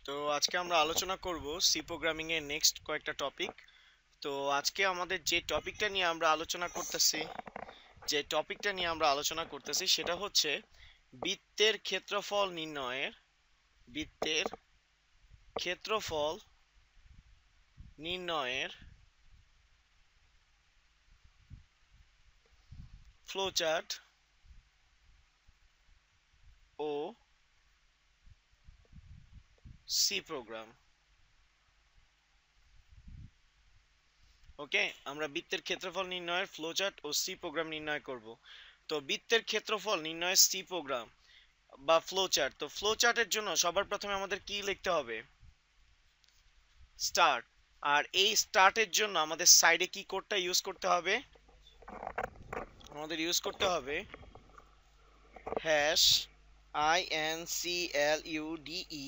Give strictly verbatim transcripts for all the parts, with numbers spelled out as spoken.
তো আজকে আমরা আলোচনা করব সি প্রোগ্রামিং এর নেক্সট কয়েকটা টপিক। তো আজকে আমাদের যে টপিকটা নিয়ে আমরা আলোচনা করতেছি যে টপিকটা নিয়ে আমরা আলোচনা করতেছি সেটা হচ্ছে বৃত্তের ক্ষেত্রফল নির্ণয়ের বৃত্তের ক্ষেত্রফল নির্ণয়ের ফ্লোচার্ট ও সি প্রোগ্রাম। ওকে, আমরা বৃত্তের ক্ষেত্রফল নির্ণয়ের ফ্লোচার্ট ও সি প্রোগ্রাম নির্ণয় করব। তো বৃত্তের ক্ষেত্রফল নির্ণয়ের সি প্রোগ্রাম বা ফ্লোচার্ট। তো ফ্লোচার্টের জন্য সবার প্রথমে আমাদের কি লিখতে হবে? স্টার্ট। আর এই স্টার্টের জন্য আমাদের সাইডে কি কোডটা ইউজ করতে হবে? আমাদের ইউজ করতে হবে hash I N C L U D E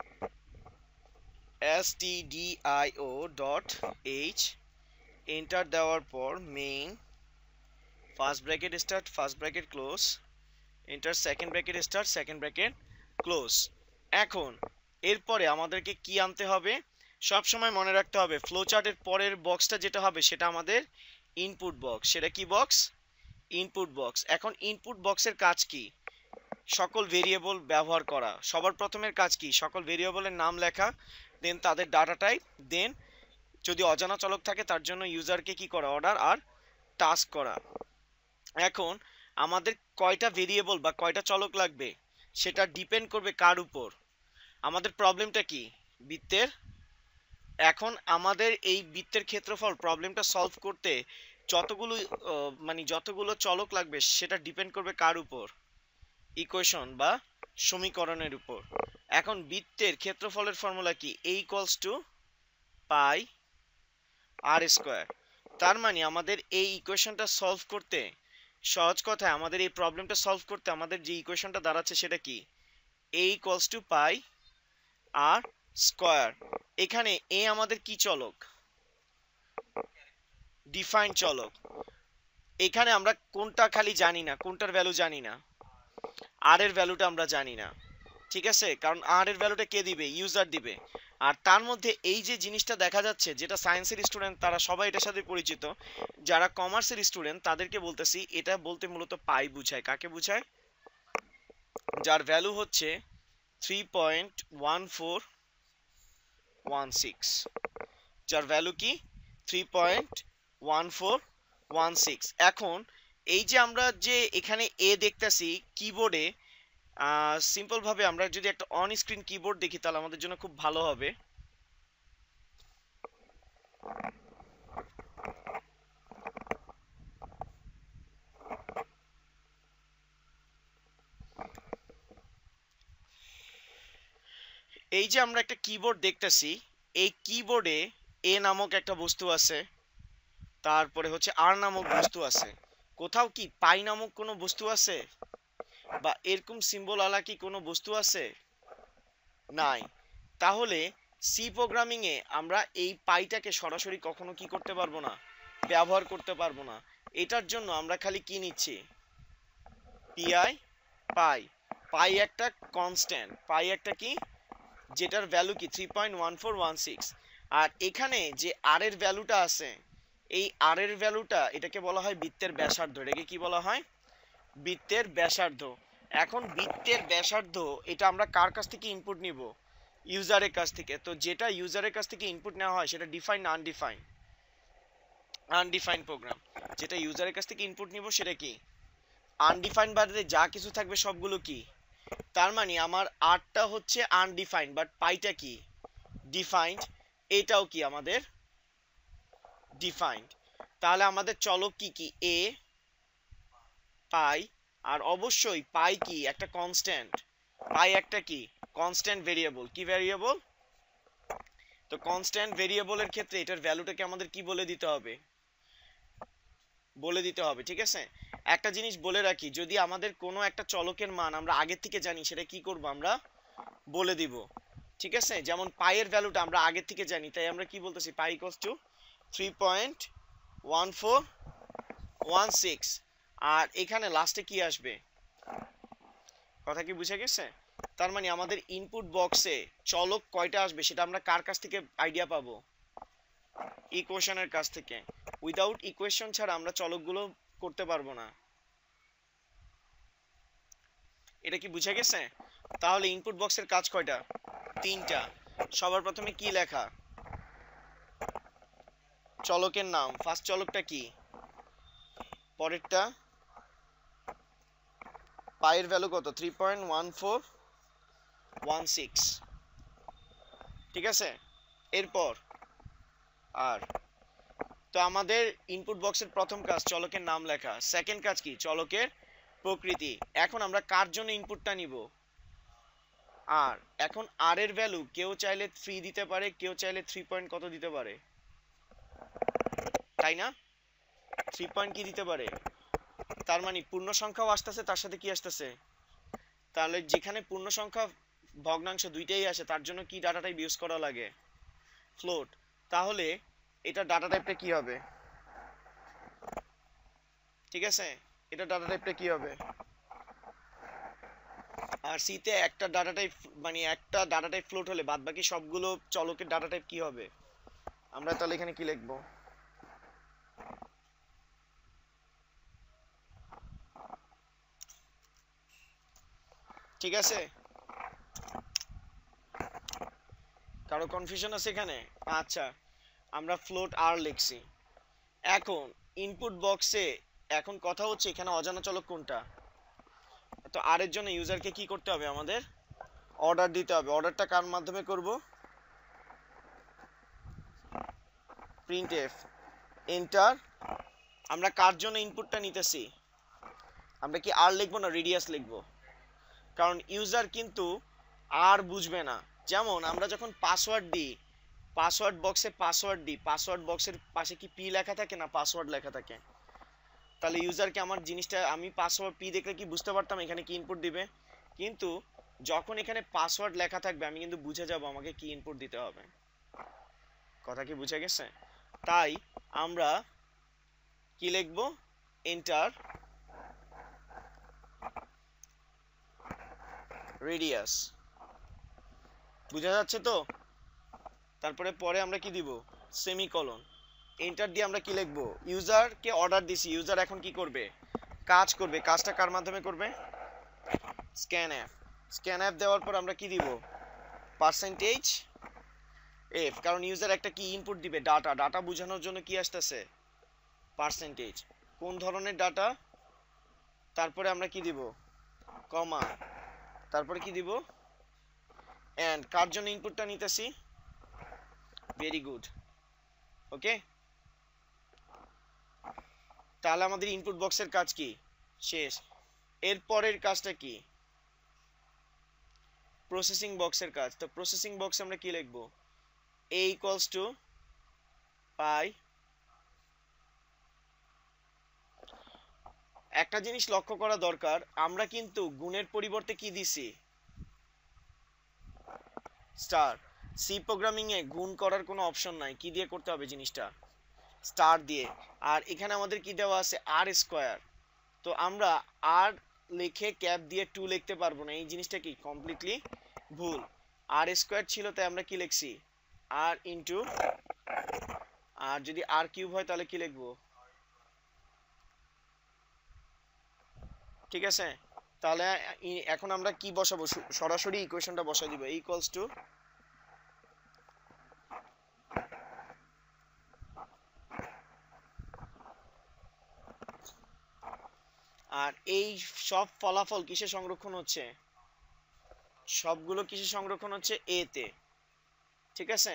S T D I O dot H. Enter দেওয়ার পর main first bracket start first bracket close, enter second bracket start second bracket close. এখন এরপরে আমাদেরকে কি আনতে হবে? সব সময় মনে রাখতে হবে ফ্লোচার্টের পরের বক্সটা যেটা হবে সেটা আমাদের ইনপুট বক্স। সেটা কি বক্স? Input box. এখন ইনপুট বক্সের কাজ কি? সকল ভেরিয়েবল ব্যবহার করা। সবার প্রথমের কাজ কি? সকল ভেরিয়েবলের নাম লেখা, দেন তাদের ডাটা টাইপ, দেন যদি অজানা চলক থাকে তার জন্য ইউজারকে কি করা? অর্ডার আর টাস্ক করা। এখন আমাদের কয়টা ভেরিয়েবল বা কয়টা চলক লাগবে সেটা ডিপেন্ড করবে কার উপর? আমাদের প্রবলেমটা কি? বৃত্তের। এখন আমাদের এই বৃত্তের ক্ষেত্রফল প্রবলেমটা সলভ করতে যতগুলো মানে যতগুলো চলক লাগবে সেটা ডিপেন্ড করবে কার উপর? ইকুয়েশন বা সমীকরণের উপর। এখন বৃত্তের ক্ষেত্রফলের ফর্মুলা কি? A equals to pi R square. তার মানে আমাদের এই ইকুয়েশনটা সলভ করতে, সহজ কথায় আমাদের এই প্রবলেমটা সলভ করতে আমাদের যে ইকুয়েশনটা দাঁড়াচ্ছে সেটা কি? A equals to pi R square. এখানে এ আমাদের কি চলক? ডিফাইন চলক। এখানে আমরা কোনটা খালি জানি না, কোনটার ভ্যালু জানি না? আর এর ভ্যালুটা আমরা জানি না, ঠিক আছে? কারণ আর এর ভ্যালুটা কে দিবে? ইউজার দিবে। আর তার মধ্যে এই যে জিনিসটা দেখা যাচ্ছে, যেটা সায়েন্সের স্টুডেন্ট তারা সবাই এটার সাথে পরিচিত, যারা কমার্সের স্টুডেন্ট তাদেরকে বলতেছি এটা বলতে মূলত পাই বুঝায়। কাকে বুঝায়? যার ভ্যালু হচ্ছে three point one four one six. যার ভ্যালু কি? Three point one four one six. এখন এই যে আমরা যে এখানে এ দেখতেছি কিবোর্ডে, সিম্পল ভাবে আমরা যদি একটা অন স্ক্রিন কিবোর্ড দেখি তাহলে আমাদের জন্য খুব ভালো হবে। এই যে আমরা একটা কিবোর্ড দেখতেছি, এই কিবোর্ডে এ নামক একটা বস্তু আছে, তারপরে হচ্ছে আর নামক বস্তু আছে। কোথাও কি পাই নামক কোনো বস্তু আছে? বা এরকম সিম্বল আলা কি কোনো বস্তু আছে? নাই। তাহলে সি প্রোগ্রামিং এ আমরা এই পাইটাকে সরাসরি কখনো কি করতে পারবো না? ব্যবহার করতে পারবো না। এটার জন্য আমরা খালি কি নিচ্ছি? পিআই পাই। পাই একটা কনস্ট্যান্ট, পাই একটা কি? যেটার ভ্যালু কি? Three point one four one six. আর এখানে যে আর এর ভ্যালুটা আছে, এই আর এর ভ্যালুটা এটাকে বলা হয় বৃত্তের ব্যাসার্ধ। এটাকে কি বলা হয়? বৃত্তের ব্যাসার্ধ। এখন বৃত্তের ব্যাসার্ধ এটা আমরা কার কাছ থেকে ইনপুট নিব? ইউজারের কাছ থেকে। তো যেটা ইউজারের কাছ থেকে ইনপুট নেওয়া হয় সেটা ডিফাইন না আনডিফাইন? Undefined programme. যেটা ইউজারের কাছ থেকে ইনপুট নিব সেটা কি? আনডিফাইন। বাদে যা কিছু থাকবে সবগুলো কি? তার মানে আমার আরটা হচ্ছে আনডিফাইন্ড, বাট পাইটা কি? ডিফাইন্ড। এটাও কি আমাদের ডিফাইন্ড। তাহলে আমাদের চলক কি কি? এ, পাই, আর অবশ্যই পাই কি? একটা কনস্ট্যান্ট। পাই একটা কি? Constant variable. কি ভেরিয়েবল? তো কনস্ট্যান্ট ভেরিয়েবলের ক্ষেত্রে এটার ভ্যালুটাকে আমাদের কি বলে দিতে হবে? বলে দিতে হবে, ঠিক আছে? একটা জিনিস বলে রাখি, যদি আমাদের কোনো একটা চলকের মান আমরা আগে থেকে জানি সেটা কি করব? আমরা বলে দিব, ঠিক আছে? যেমন পাইয়ের ভ্যালুটা আমরা আগে থেকে জানি, তাই আমরা কি বলতেছি? Pi equals to three point one four one six. আর এখানে লাস্টে কি আসবে? কথা কি বুঝে গেছে? তার মানে আমাদের ইনপুট বক্সে চলক কয়টা আসবে সেটা আমরা কার কাছ থেকে আইডিয়া পাবো? ইকুয়েশনের কাছ থেকে। উইদাউট ইকুয়েশন ছাড়া আমরা চলকগুলো করতে পারবো না। এটা কি বুঝে গেছে? তাহলে ইনপুট বক্সের কাজ কয়টা? তিনটা। সবার প্রথমে কি লেখা? চলকের নাম। ফার্স্ট চলকটা কি? পরেরটা পায়ের ভ্যালু কত? Three point one four one six. ঠিক আছে, এরপর আর তো আমাদের ইনপুট বক্সের প্রথম কাজ চলকের নাম লেখা। সেকেন্ড কাজ কি? চলকের প্রকৃতি। এখন আমরা কার জন্য ইনপুটটা নিব? আর এখন আর এর ভ্যালু কেউ চাইলে থ্রি দিতে পারে, কেউ চাইলে থ্রি পয়েন্ট কত দিতে পারে, তাই না? থ্রি পয়েন্ট কি দিতে পারে? তার মানে পূর্ণ সংখ্যাও আসতেছে, তার সাথে কি আসতেছে? তাহলে যেখানে পূর্ণ সংখ্যা ভগ্নাংশ দুইটাই আসে তার জন্য কি ডাটা টাইপ ইউজ করা লাগে? ফ্লোট। তাহলে এটা ডাটা টাইপটা কি হবে? ঠিক আছে, এটা ডাটা টাইপটা কি হবে? আর সি তে একটা ডাটা টাইপ মানে একটা ডাটা টাইপ ফ্লোট হলে বাদবাকি সবগুলো চলকের ডাটা টাইপ কি হবে? আমরা তাহলে এখানে কি লিখব? ঠিক আছে, কারো কনফিউশন আছে এখানে? আচ্ছা, আমরা ফ্লোট আর লিখছি। এখন ইনপুট বক্সে এখন কথা হচ্ছে এখানে অজানা চলক কোনটা? তো আর এর জন্য ইউজারকে কি করতে হবে? আমাদের অর্ডার দিতে হবে। অর্ডারটা কার মাধ্যমে করব? Printf enter. আমরা কার জন্য ইনপুটটা নিতেছি? আমরা কি আর লিখবো না রেডিয়াস লিখবো? কারণ ইউজার কিন্তু আর বুঝবে না। যেমন আমরা যখন পাসওয়ার্ড দিই, পাসওয়ার্ড বক্সে পাসওয়ার্ড দিই, পাসওয়ার্ড বক্সের পাশে কি পি লেখা থাকে না পাসওয়ার্ড লেখা থাকে? তাহলে ইউজারকে আমার জিনিসটা আমি পাসওয়ার্ড পি দেখলে কি বুঝতে পারতাম এখানে কি ইনপুট দিবে? কিন্তু যখন এখানে পাসওয়ার্ড লেখা থাকবে আমি কিন্তু বুঝে যাব আমাকে কি ইনপুট দিতে হবে। কথা কি বুঝে গেছে? তাই আমরা কি লিখবো? Enter radius. বুঝা যাচ্ছে তো? তারপরে পরে আমরা কি দিব? সেমিকোলন। এন্টার দিয়ে আমরা কি লিখবো? ইউজারকে অর্ডার দিছি, ইউজার এখন কি করবে? কাজ করবে। কাজটা কার মাধ্যমে করবে? স্ক্যানএফ। স্ক্যানএফ দেওয়ার পর আমরা কি দিব? Percentage F. কারণ ইউজার একটা কি ইনপুট দিবে? ডাটা। ডাটা বোঝানোর জন্য কি আসতেছে? পার্সেন্টেজ। কোন ধরনের ডাটা? তারপরে আমরা কি দিব? কমা। তারপরে কি দিব? এন্ড। কার জন্য ইনপুটটা নিতেছি? Very good. ওকে, তাহলে আমাদের ইনপুট বক্সের কাজ কি? শেষ। এর পরের কাজটা কি? প্রসেসিং বক্সের কাজ। তো প্রসেসিং বক্সে আমরা কি লিখব? a equals to pi. একটা জিনিস লক্ষ্য করা দরকার, আমরা কিন্তু গুণের পরিবর্তে কি দিছি? স্টার। সি প্রোগ্রামিং এ গুণ করার কোনো অপশন নাই। কি দিয়ে করতে হবে জিনিসটা? স্টার দিয়ে। আর এখানে আমাদের কি দেওয়া আছে? R square. তো আমরা আর লিখে ক্যাপ দিয়ে টু লিখতে পারবো না, এই জিনিসটা কি কমপ্লিটলি ভুল। আর স্কয়ার ছিল তাই আমরা কি লিখছি? আর ইনটু। আর যদি আর কিউব হয় তাহলে কি লিখবো? ঠিক আছে, তাহলে এখন আমরা কি বসাবো? সরাসরি ইকুয়েশনটা বসাই দিব। ইকুয়ালস টু আর এই সব ফলাফল কিসে সংরক্ষণ হচ্ছে? সবগুলো কিসে সংরক্ষণ হচ্ছে? এ তে। ঠিক আছে,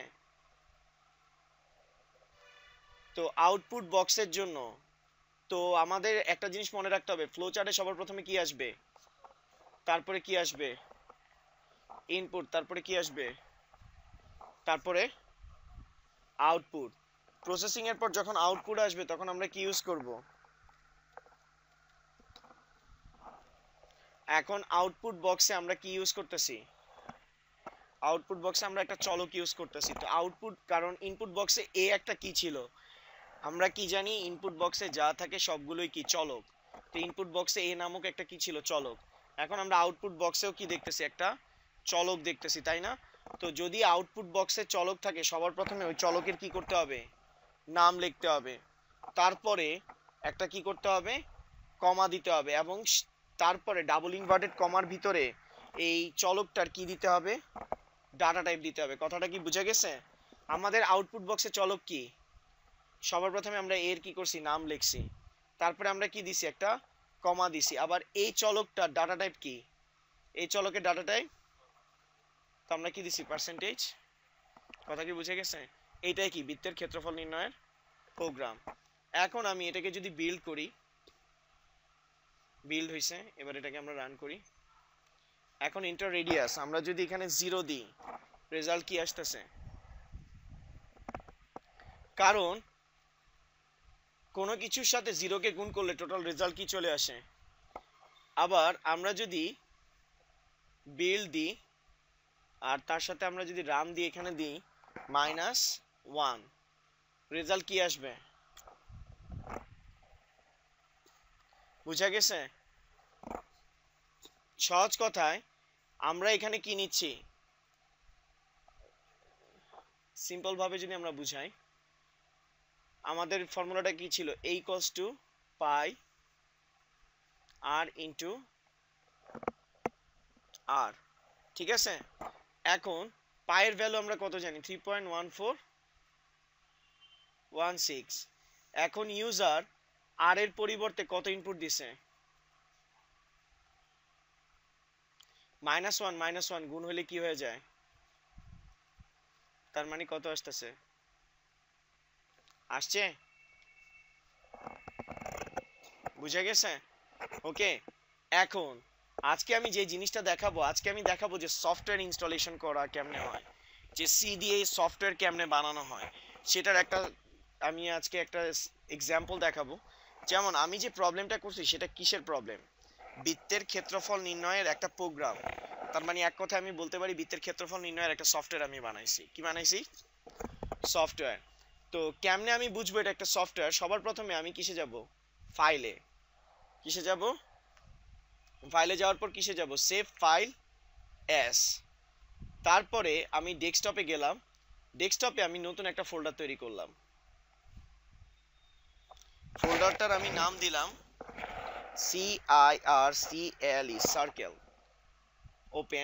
তো আউটপুট বক্সের জন্য তো আমাদের একটা জিনিস মনে রাখতে হবে, ফ্লো চার্টে সবার প্রথমে কি আসবে? তারপরে কি আসবে? ইনপুট। তারপরে কি আসবে? তারপরে আউটপুট। প্রসেসিং এর পর যখন আউটপুট আসবে তখন আমরা কি ইউজ করব? এখন আউটপুট বক্সে আমরা কি ইউজ করতেছি? আউটপুট বক্সে আমরা একটা চলক ইউজ করতেছি। তো আউটপুট, কারণ ইনপুট বক্সে এ একটা কি ছিল? আমরা কি জানি ইনপুট বক্সে যা থাকে সবগুলোই কি? চলক। তো ইনপুট বক্সে এ নামক একটা কি ছিল? চলক। এখন আমরা আউটপুট বক্সেও কি দেখতেছি, একটা চলক দেখতেছি, তাই না? তো যদি আউটপুট বক্সে চলক থাকে সবার প্রথমে ওই চলকের কি করতে হবে, নাম লিখতে হবে, তারপরে একটা কি করতে হবে, কমা দিতে হবে, এবং তারপরে ডাবল ইনভার্টেড কমার ভিতরে এই চলকটার কি দিতে হবে, ডাটা টাইপ দিতে হবে। কথাটা কি বুঝা গেছে? আমাদের আউটপুট বক্সে চলক কি, সবার প্রথমে আমরা এর কি করছি, নাম লিখছি, তারপরে আমরা কি দিছি, একটা কমা দিছি, আবার এই চলকটার ডাটা টাইপ কি, এই চলকের ডাটা টাইপ তো আমরা কি দিছি, পার্সেন্টেজ। কথা কি বুঝে গেছে? এইটাই কি বৃত্তের ক্ষেত্রফল নির্ণয়ের প্রোগ্রাম। এখন আমি এটাকে যদি বিল্ড করি, বিল্ড হইছে, এবার এটাকে আমরা রান করি। এখন ইন্টার রেডিয়াস আমরা যদি এখানে জিরো দিই, রেজাল্ট কি আসতেছে? কারণ কোনো কিছুর সাথে জিরোকে গুণ করলে টোটাল রেজাল্ট কি চলে আসে। আবার আমরা যদি বিল্ড দিই আর তার সাথে আমরা যদি রান দিই, এখানে দিই মাইনাস ওয়ান, রেজাল্ট কি আসবে? বুঝা গেছে? সহজ কথায় আমরা এখানে কি নিচ্ছি, সিম্পল ভাবে যদি আমরা বুঝাই, আমাদের ফর্মুলাটা কি ছিল, a equals to pi R into R, ঠিক আছে? এখন পায়ের ভ্যালু আমরা কত জানি, three point one four one six. এখন ইউজার আর এর পরিবর্তে কত ইনপুট দিছে, মাইনাস ওয়ান, মাইনাস ওয়ান গুণ হলে কি হয়ে যায়, তার মানে কত আসতেছে, আসছে? বুঝা গেছে? ওকে, এখন আজকে আমি যে জিনিসটা দেখাবো, আজকে আমি দেখাবো যে সফটওয়্যার ইনস্টলেশন করা কেমনে হয়, যে সি দিয়ে সফটওয়্যার কেমনে বানানো হয়, সেটার একটা আমি আজকে একটা এক্সাম্পল দেখাবো। যেমন আমি যে প্রবলেমটা করছি সেটা কিসের প্রবলেম, বৃত্তের ক্ষেত্রফল নির্ণয়ের একটা প্রোগ্রাম। তার মানে এক কথা আমি বলতে পারি বৃত্তের ক্ষেত্রফল নির্ণয়ের একটা সফটওয়্যার আমি বানাইছি। কি বানাইছি? সফটওয়্যার। তো কেমনে আমি বুঝবো এটা একটা সফটওয়্যার? সবার প্রথমে আমি কিসে যাব, ফাইলে। কিসে যাব? ফাইলে যাওয়ার পর কিসে যাব, সেভ ফাইল এস। তারপরে আমি ডেস্কটপে গেলাম, ডেস্কটপে আমি নতুন একটা ফোল্ডার তৈরি করলাম, ফোল্ডারটার আমি নাম দিলাম C I R C L E, circle. Open,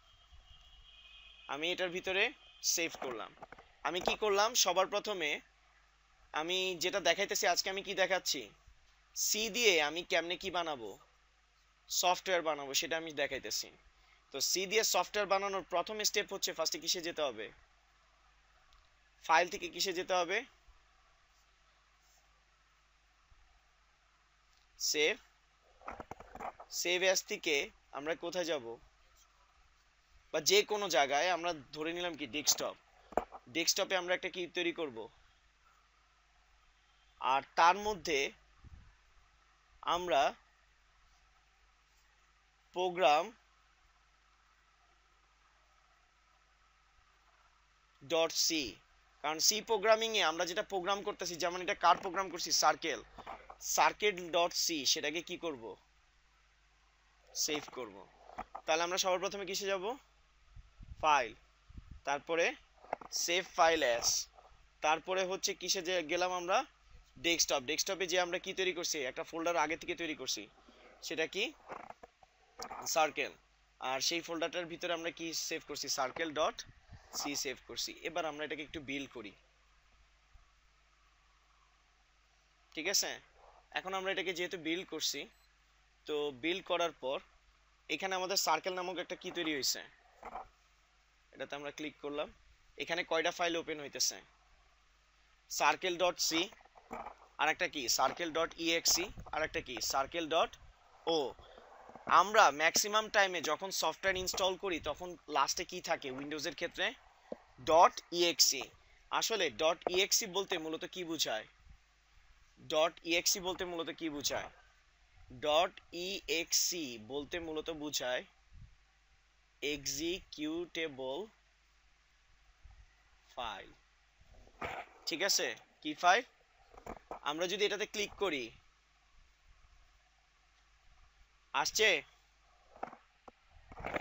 আমি এটার ভিতরে সেভ করলাম। আমি কি করলাম, সবার প্রথমে আমি যেটা দেখাইতেছি আজকে, আমি কি দেখাচ্ছি, সি দিয়ে আমি কেমনে কি বানাবো, সফটওয়্যার বানাবো, সেটা আমি দেখাইতেছি। তো সি দিয়ে সফটওয়্যার বানানোর প্রথম স্টেপ হচ্ছে ফার্স্টে কিসে যেতে হবে, ফাইল থেকে কিসে যেতে হবে, সেভ। সেভ অ্যাজ থেকে আমরা কোথায় যাব, বা যে কোনো জায়গায় আমরা ধরে নিলাম কি ডেস্কটপ, ডেস্কটপে আমরা একটা কি তৈরি করব, আর তার মধ্যে আমরা প্রোগ্রাম ডট সি, কারণ সি প্রোগ্রামিং এ আমরা যেটা প্রোগ্রাম করতেছি, যেমন এটা কার প্রোগ্রাম করছি, সার্কেল, সার্কেল ডট সি, সেটাকে কি করব, সেভ করব। তাহলে আমরা সবার প্রথমে কিসে যাব, ফাইল, তারপরে সেভ ফাইল অ্যাজ, তারপরে হচ্ছে কিসে যে গেলাম আমরা, ডেস্কটপ। ডেস্কটপে যে আমরা কি তৈরি করছি, একটা ফোল্ডার আগে থেকে তৈরি করছি, সেটা কি, সার্কেল। আর সেই ফোল্ডারটার ভিতরে আমরা কি সেভ করছি, সার্কেল ডট সি সেভ করছি। এবার আমরা এটাকে একটু বিল্ড করি, ঠিক আছে? এখন আমরা এটাকে যেহেতু বিল্ড করছি, তো বিল্ড করার পর এখানে আমাদের সার্কেল নামক একটা কি তৈরি হয়েছে, এটাতে আমরা ক্লিক করলাম। এখানে কয়টা ফাইল ওপেন হইতেছে, সার্কেল ডট সি, আর একটা কি সার্কেল ডট ইএক্সি, আর একটা কি সার্কেল ডট ও। আমরা ম্যাক্সিমাম টাইমে যখন সফটওয়্যার ইনস্টল করি তখন লাস্টে কি থাকে উইন্ডোজের ক্ষেত্রে, ডট ইএক্সি। আসলে ডট ইএক্সি বলতে মূলত কি বোঝায়, ডট ইএক্সি বলতে মূলত কি বোঝায়, ডট ইএক্সি বলতে মূলত বোঝায় এক্সিকিউটেবল ফাইল, ঠিক আছে? কি ফাইল? আমরা যদি এটাতে ক্লিক করি, আসছে?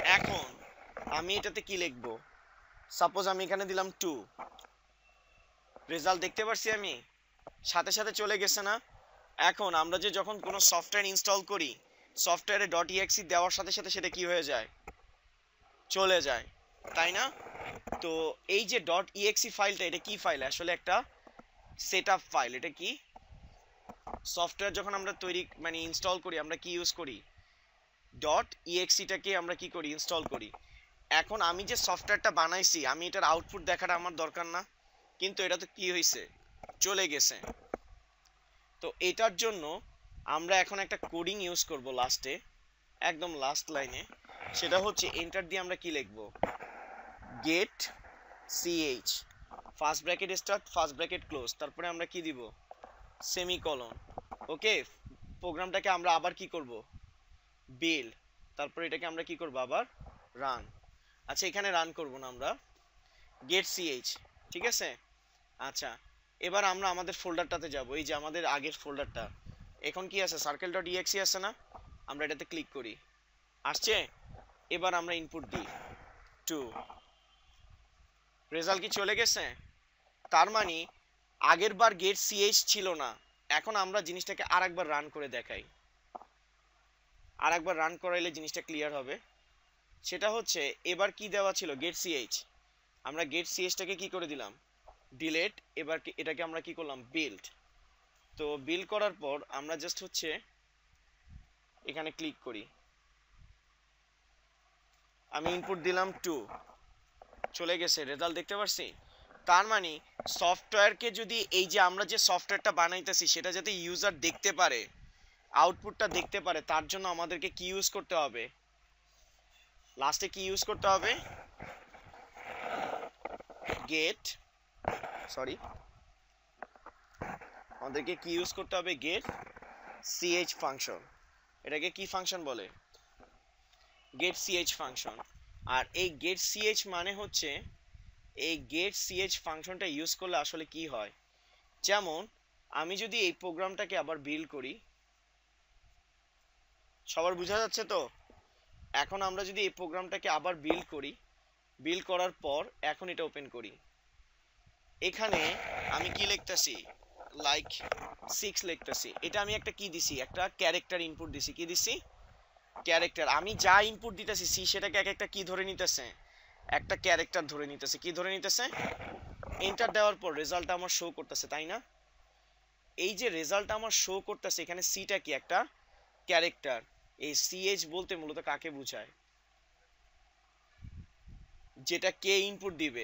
এখন আমি এটাতে কি লিখব, সাপোজ আমি এখানে দিলাম টু, রেজাল্ট দেখতে পারছি আমি, সাথে সাথে চলে গেছে না? এখন আমরা যে যখন কোনো সফটওয়্যার ইনস্টল করি, সফটওয়্যারে ডট ইএক্সি দেওয়ার সাথে সাথে সেটা কি হয়ে যায়, চলে যায়, তাই না? তো এই যে ডট ইএক্সি ফাইলটা, এটা কি ফাইল? আসলে একটা সেটআপ ফাইল। এটা কি সফটওয়্যার যখন আমরা তৈরি মানে ইনস্টল করি, আমরা কি ইউজ করি, ডট ইএক্সিটাকে আমরা কি করি, ইনস্টল করি। এখন আমি যে সফটওয়্যারটা বানাইছি, আমি এটার আউটপুট দেখাটা আমার দরকার না, কিন্তু এটা তো কি হয়েছে, চলে গেছে। তো এটার জন্য আমরা এখন একটা কোডিং ইউজ করব লাস্টে, একদম লাস্ট লাইনে। সেটা হচ্ছে এন্টার দিয়ে আমরা কি লিখব, গেট সিএইচ first bracket start first bracket close, তারপরে আমরা কি দিব, সেমিকলন। ওকে, প্রোগ্রামটাকে আমরা আবার কি করব, বিল্ড, তারপরে এটাকে আমরা কি করব, আবার রান। আচ্ছা, এখানে রান করব না, আমরা গেট সিএইচ, ঠিক আছে। আচ্ছা, এবার আমরা আমাদের ফোল্ডারটাতে যাব, এই যে আমাদের আগের ফোল্ডারটা, এখন কি আছে, সার্কেল ডট ইএক্সি আছে না, আমরা এটাতে ক্লিক করি, আসছে। এবার আমরা ইনপুট দিই টু, রেজাল্ট কি চলে গেছে? তার মানে আগের বার গেট সিএইচ ছিল না, এখন আমরা জিনিসটাকে আরেকবার রান করে দেখাই, আরেকবার রান করাইলে জিনিসটা ক্লিয়ার হবে। সেটা হচ্ছে এবার কি দেওয়া ছিল, গেট সিএইচ, আমরা গেট সিএইচটাকে কি করে দিলাম, ডিলেট। এবার এটাকে আমরা কি করলাম, বিল্ড। তো বিল্ড করার পর আমরা জাস্ট হচ্ছে এখানে ক্লিক করি, আমি ইনপুট দিলাম টু, চলে গেছে, রেজাল্ট দেখতে পাচ্ছি। তার মানে সফটওয়্যারকে যদি এই যে আমরা যে সফটওয়্যারটা বানাইতেছি সেটা যাতে ইউজার দেখতে পারে, আউটপুটটা দেখতে পারে, তার জন্য আমাদেরকে কি ইউজ করতে হবে, লাস্টে কি ইউজ করতে হবে, গেট সরি আমাদেরকে কি ইউজ করতে হবে, গেট সিএইচ ফাংশন। এটাকে কি ফাংশন বলে, গেট সিএইচ ফাংশন। আর এই গেট সিএইচ মানে হচ্ছে, এই গেট সিএইচ ফাংশনটা ইউজ করলে আসলে কি হয়, যেমন আমি যদি এই প্রোগ্রামটাকে আবার বিল্ড করি, সবার বোঝা যাচ্ছে তো? এখন আমরা যদি এই প্রোগ্রামটাকে আবার বিল্ড করি, বিল্ড করার পর এখন এটা ওপেন করি, এখানে আমি কি লিখতেছি, লাইক সিক্স লিখতেছি। এটা আমি একটা কি দিছি, একটা ক্যারেক্টার ইনপুট দিছি, কি দিছি, ক্যারেক্টার। আমি যা ইনপুট দিতেছি সি সেটাকে এক একটা কি ধরে নিতেছে, একটা ক্যারেক্টার ধরে নিতেছে। কি ধরে নিতেছে, এন্টার দেওয়ার পর রেজাল্টটা আমার শো করতেছে, তাই না? এই যে রেজাল্টটা আমার শো করতেছে, এখানে সিটা কি, একটা ক্যারেক্টার। এই সিএইচ বলতে মূলত কাকে বোঝায়, যেটা কে ইনপুট দিবে।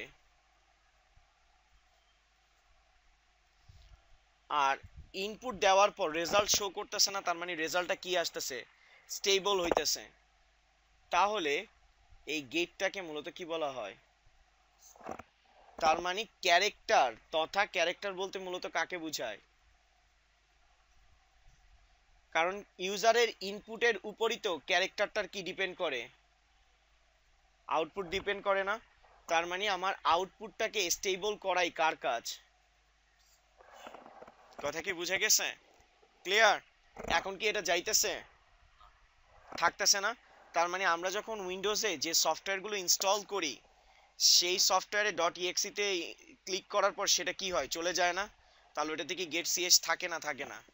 আর ইনপুট দেওয়ার পর রেজাল্ট শো করতেছে না, তার মানে রেজাল্টটা কি আসতেছে, স্টেবল হইতেছে। তাহলে এই গেটটাকে মূলত কি বলা হয়, তার মানে ক্যারেক্টার, তথা ক্যারেক্টার বলতে মূলত কাকে বোঝায়, কারণ ইউজারের ইনপুটের উপরই তো ক্যারেক্টারটার কি ডিপেন্ড করে, আউটপুট ডিপেন্ড করে না। তার মানে আমার আউটপুটটাকে স্টেবল করাই কার কাজ, কথা কি বুঝে গেছে, ক্লিয়ার? এখন কি এটা যাইতেছে, থাকতেছে না? তার মানে আমরা যখন উইন্ডোজে যে সফটওয়্যারগুলো ইনস্টল করি, সেই সফটওয়্যারে ডট ইএক্সি তে ক্লিক করার পর সেটা কি হয়, চলে যায় না? তাহলে ওটাতে কি গেট সিএইচ থাকে না, থাকে না?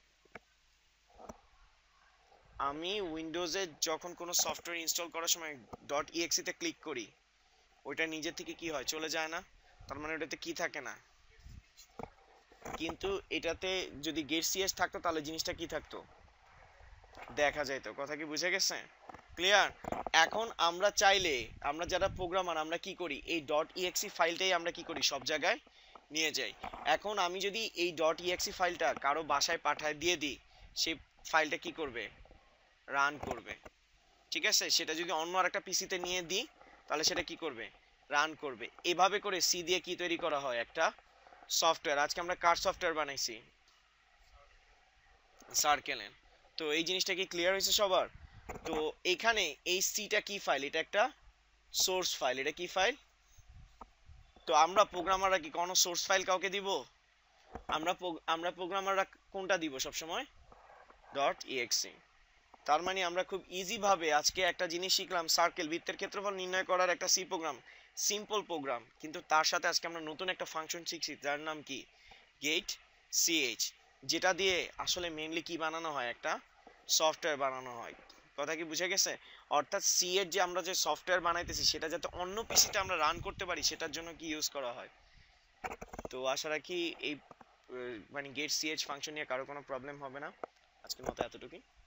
আমি উইন্ডোজে যখন কোনো সফটওয়্যার ইনস্টল করার সময় ডট ইএক্সি তে ক্লিক করি, ওইটা নিজে থেকে কি হয়, চলে যায় না? তার মানে ওটাতে কি থাকে না। কিন্তু এটাতে যদি গেট সিএইচ থাকতো তাহলে জিনিসটা কি থাকতো, দেখা যাইতো। কথা কি বুঝে গেছে, ক্লিয়ার? এখন আমরা চাইলে, আমরা যারা প্রোগ্রামার, আমরা কি করি, এই ডট ইএক্সি ফাইলটাই আমরা কি করি, সব জায়গায় নিয়ে যাই। এখন আমি যদি এই ডট ইএক্সি ফাইলটা কারো বাসায় পাঠায় দিয়ে দিই, সেই ফাইলটা কি করবে, রান করবে, ঠিক আছে। সেটা যদি অন্য আরেকটা পিসিতে নিয়ে দিই, তাহলে সেটা কি করবে, রান করবে। এভাবে করে সি দিয়ে কি তৈরি করা হয়, একটা সফটওয়্যার। আজকে আমরা কার সফটওয়্যার বানাইছি, সার্কেলেন। তো এই জিনিসটা কি ক্লিয়ার হয়েছে সবার? তো এখানে এই সিটা কি ফাইল, এটা একটা সোর্স ফাইল। এটা কি ফাইল? তো আমরা প্রোগ্রামাররা কি কোনো সোর্স ফাইল কাউকে দিব? আমরা আমরা প্রোগ্রামাররা কোনটা দিব সব সময়, ডট ইএক্সি। তার মানে আমরা খুব ইজি ভাবে আজকে একটা জিনিস শিখলাম, সার্কেল বৃত্তের ক্ষেত্রফল নির্ণয় করার একটা সি প্রোগ্রাম, সিম্পল প্রোগ্রাম, কিন্তু তার সাথে আজকে আমরা নতুন একটা ফাংশন শিখছি যার নাম কি গেট সিএইচ, যেটা দিয়ে আসলে মেইনলি কি বানানো হয়, একটা সফটওয়্যার বানানো হয়। কথা কি বুঝে গেছে? অর্থাৎ সি এর যে আমরা যে সফটওয়্যার বানাইতেছি সেটা যাতে অন্য পিসিতে আমরা রান করতে পারি সেটার জন্য কি ইউজ করা হয়। তো আশা রাখি এই মানে গেট সিএইচ ফাংশন নিয়ে কারো কোনো প্রবলেম হবে না। আজকের মতো এতটুকুই।